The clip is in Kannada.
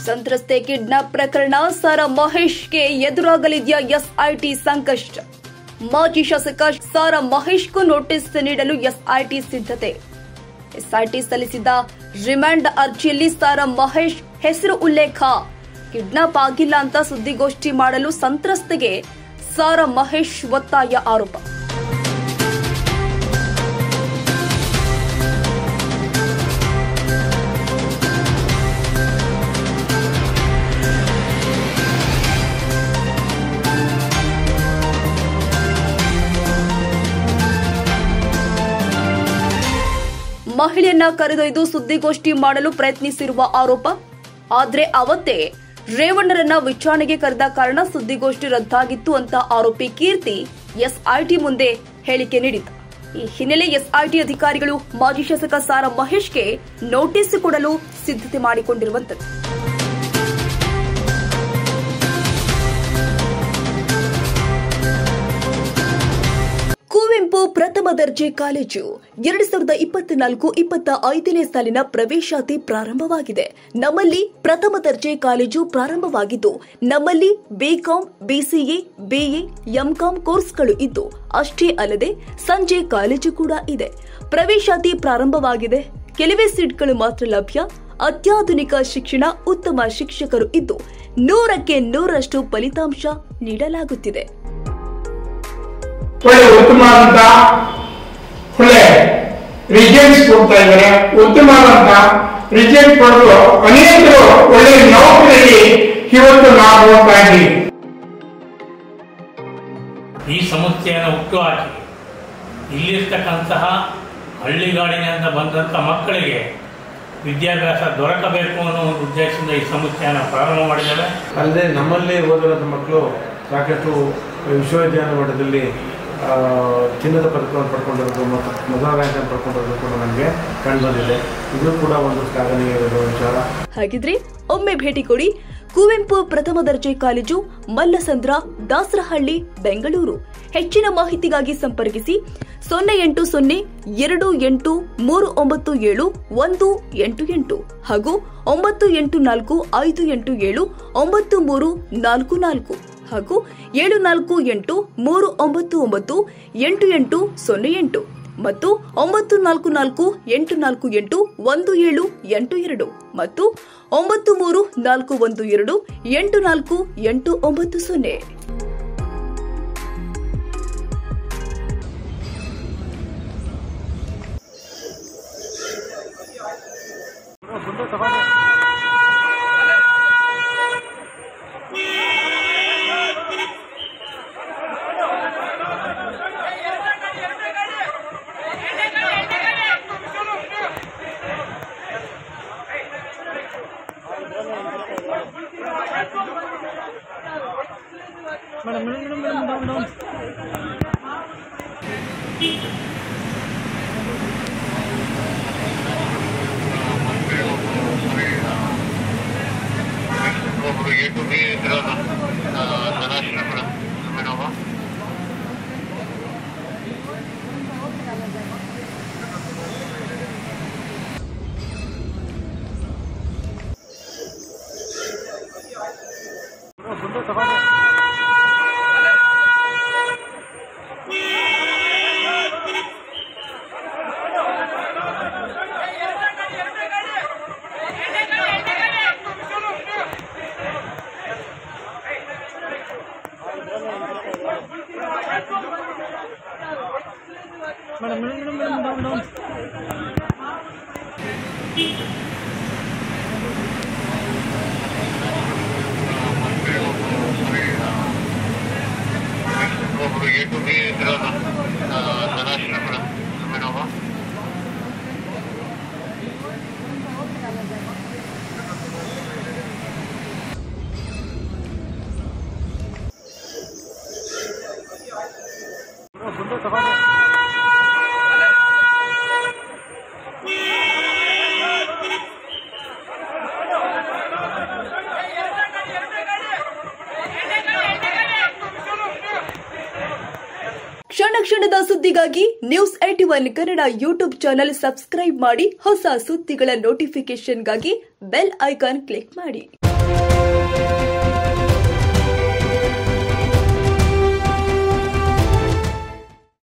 ಸಂತ್ರಸ್ತೆ ಕಿಡ್ನಾಪ್ ಪ್ರಕರಣ ಸಾರಾ ಮಹೇಶ್ಗೆ ಎದುರಾಗಲಿದೆಯಾ ಎಸ್ಐಟಿ ಸಂಕಷ್ಟ? ಮಾಜಿ ಶಾಸಕ ಸಾರಾ ಮಹೇಶ್ಗೂ ನೋಟಿಸ್ ನೀಡಲು ಎಸ್ಐಟಿ ಸಿದ್ಧತೆ. ಎಸ್ಐಟಿ ಸಲ್ಲಿಸಿದ್ದ ರಿಮಾಂಡ್ ಅರ್ಜಿಯಲ್ಲಿ ಸಾರಾ ಮಹೇಶ್ ಹೆಸರು ಉಲ್ಲೇಖ. ಕಿಡ್ನಾಪ್ ಆಗಿಲ್ಲ ಅಂತ ಸುದ್ದಿಗೋಷ್ಠಿ ಮಾಡಲು ಸಂತ್ರಸ್ತೆಗೆ ಸಾರಾ ಮಹೇಶ್ ಒತ್ತಾಯ ಆರೋಪ. ಮಹಿಳೆಯನ್ನ ಕರೆದೊಯ್ದು ಸುದ್ದಿಗೋಷ್ಠಿ ಮಾಡಲು ಪ್ರಯತ್ನಿಸಿರುವ ಆರೋಪ. ಆದ್ರೆ ಅವತ್ತೇ ರೇವಣ್ಣರನ್ನ ವಿಚಾರಣೆಗೆ ಕರೆದ ಕಾರಣ ಸುದ್ದಿಗೋಷ್ಠಿ ರದ್ದಾಗಿತ್ತು ಅಂತ ಆರೋಪಿ ಕೀರ್ತಿ ಎಸ್ಐಟಿ ಮುಂದೆ ಹೇಳಿಕೆ ನೀಡಿದ್ದ. ಈ ಹಿನ್ನೆಲೆ ಎಸ್ಐಟಿ ಅಧಿಕಾರಿಗಳು ಮಾಜಿ ಶಾಸಕ ಸಾರಾ ಮಹೇಶ್ಗೆ ನೋಟಿಸ್ ಕೊಡಲು ಸಿದ್ಧತೆ ಮಾಡಿಕೊಂಡಿರುವಂತದ್ದು. ಕುವೆಂಪು ಪ್ರಥಮ ದರ್ಜೆ ಕಾಲೇಜು 2024-25ನೇ ಸಾಲಿನ ಪ್ರವೇಶಾತಿ ಪ್ರಾರಂಭವಾಗಿದೆ. ನಮ್ಮಲ್ಲಿ ಪ್ರಥಮ ದರ್ಜೆ ಕಾಲೇಜು ಪ್ರಾರಂಭವಾಗಿದ್ದು, ನಮ್ಮಲ್ಲಿ ಬಿಕಾಂ, ಬಿಸಿಎ, ಬಿಎ, ಎಂಕಾಂ ಕೋರ್ಸ್ಗಳು ಇದ್ದು, ಅಷ್ಟೇ ಅಲ್ಲದೆ ಸಂಜೆ ಕಾಲೇಜು ಕೂಡ ಇದೆ. ಪ್ರವೇಶಾತಿ ಪ್ರಾರಂಭವಾಗಿದೆ. ಕೆಲವೇ ಸೀಟ್ಗಳು ಮಾತ್ರ ಲಭ್ಯ. ಅತ್ಯಾಧುನಿಕ ಶಿಕ್ಷಣ, ಉತ್ತಮ ಶಿಕ್ಷಕರು ಇದ್ದು 100ಕ್ಕೆ 100ರಷ್ಟು ಫಲಿತಾಂಶ ನೀಡಲಾಗುತ್ತಿದೆ. ಒಳ್ಳೆ ಉತ್ತಮವಾದಂತ ಒಳ್ಳೆ ರಿಸಲ್ಟ್ಸ್ ಕೊಡ್ತಾ ಇದ್ದಾರೆ. ಉತ್ತಮವಾದಂತ ರಿಸಲ್ಟ್ ಪಡೆದು ಅನೇಕರು ಒಳ್ಳೆ ನೌಕರಿಯಲ್ಲಿ ಇವತ್ತು ನಾವು ಹೋಗ್ತಾ ಇದ್ದೀವಿ. ಈ ಸಮಸ್ಯೆಯನ್ನು ಹುಟ್ಟುಹಾಕಿ ಇಲ್ಲಿರ್ತಕ್ಕಂತಹ ಹಳ್ಳಿಗಾಡಿನಿಂದ ಬಂದಂಥ ಮಕ್ಕಳಿಗೆ ವಿದ್ಯಾಭ್ಯಾಸ ದೊರಕಬೇಕು ಅನ್ನೋ ಒಂದು ಉದ್ದೇಶದಿಂದ ಈ ಸಮಸ್ಯೆಯನ್ನು ಪ್ರಾರಂಭ ಮಾಡಿದ್ದಾರೆ. ಅಲ್ಲದೆ ನಮ್ಮಲ್ಲಿ ಓದಿರೋಂಥ ಮಕ್ಕಳು ಸಾಕಷ್ಟು ವಿಶ್ವವಿದ್ಯಾಲಯ ಮಟ್ಟದಲ್ಲಿ ಚಿನ್ನದ ಪದಕವನ್ನು ಪಡ್ಕೊಂಡಿರೋದು ಮತ್ತು ಮೊದಲ ರ್ಯಾಂಕ್ ಪಡ್ಕೊಂಡಿರೋದು ಕೂಡ ನಮಗೆ ಕಂಡುಬಂದಿದೆ. ಇದು ಕೂಡ ಒಂದು ಶ್ಲಾಘನೀಯ ವಿಚಾರ. ಹಾಗಿದ್ರೆ ಒಮ್ಮೆ ಭೇಟಿ ಕೊಡಿ. ಕುವೆಂಪು ಪ್ರಥಮ ದರ್ಜೆ ಕಾಲೇಜು, ಮಲ್ಲಸಂದ್ರ, ದಾಸರಹಳ್ಳಿ, ಬೆಂಗಳೂರು. ಹೆಚ್ಚಿನ ಮಾಹಿತಿಗಾಗಿ ಸಂಪರ್ಕಿಸಿ 08028397188 ಹಾಗೂ 9845879344 ಹಾಗೂ 7483998808 ಮತ್ತು 9448481782 ಮತ್ತು 9341284890. ಕ್ಷಣದ ಸುದ್ದಿಗಾಗಿ news 81 Kannada YouTube channel subscribe ಮಾಡಿ. ಹೊಸ ಸುದ್ದಿಗಳ ನೋಟಿಫಿಕೇಶನ್ಗಾಗಿ ಬೆಲ್ ಐಕಾನ್ ಕ್ಲಿಕ್ ಮಾಡಿ. ನ್ಯೂಸ್.